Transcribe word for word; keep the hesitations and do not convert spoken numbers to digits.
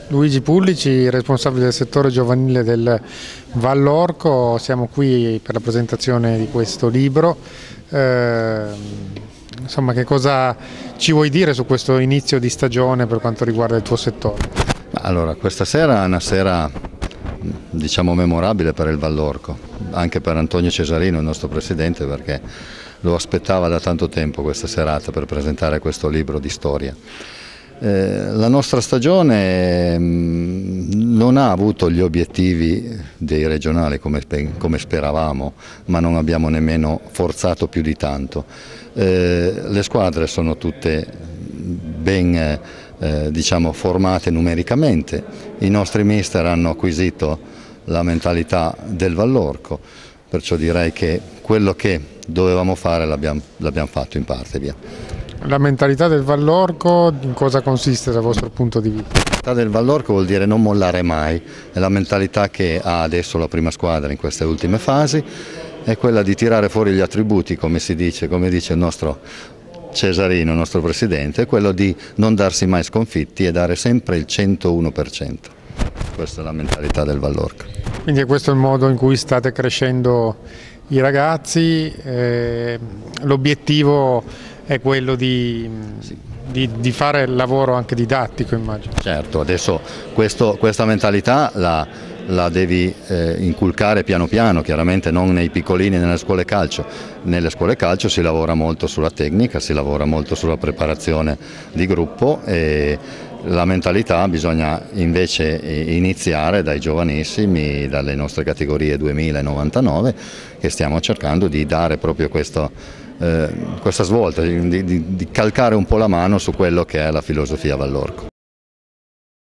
Luigi Pullici, responsabile del settore giovanile del Vallorco. Siamo qui per la presentazione di questo libro. Eh, insomma, che cosa ci vuoi dire su questo inizio di stagione per quanto riguarda il tuo settore? Allora, questa sera è una sera, diciamo, memorabile per il Vallorco, anche per Antonio Cesarino, il nostro presidente, perché lo aspettava da tanto tempo questa serata per presentare questo libro di storia. Eh, la nostra stagione mh, non ha avuto gli obiettivi dei regionali come, come speravamo, ma non abbiamo nemmeno forzato più di tanto. Eh, le squadre sono tutte ben eh, diciamo, formate numericamente, i nostri mister hanno acquisito la mentalità del Vallorco, perciò direi che quello che dovevamo fare l'abbiamo l'abbiamo fatto in parte, via. La mentalità del Vallorco in cosa consiste dal vostro punto di vista? La mentalità del Vallorco vuol dire non mollare mai, è la mentalità che ha adesso la prima squadra in queste ultime fasi, è quella di tirare fuori gli attributi, come si dice, come dice il nostro Cesarino, il nostro presidente, è quello di non darsi mai sconfitti e dare sempre il centouno per cento. Questa è la mentalità del Vallorco. Quindi è questo il modo in cui state crescendo i ragazzi, eh, l'obiettivo è quello di, di, di fare il lavoro anche didattico, immagino. Certo, adesso questo, questa mentalità la, la devi eh, inculcare piano piano, chiaramente non nei piccolini nelle scuole calcio. Nelle scuole calcio si lavora molto sulla tecnica, si lavora molto sulla preparazione di gruppo e la mentalità bisogna invece iniziare dai giovanissimi, dalle nostre categorie duemila e novantanove, che stiamo cercando di dare proprio questo, eh, questa svolta, di, di, di calcare un po' la mano su quello che è la filosofia Vallorco.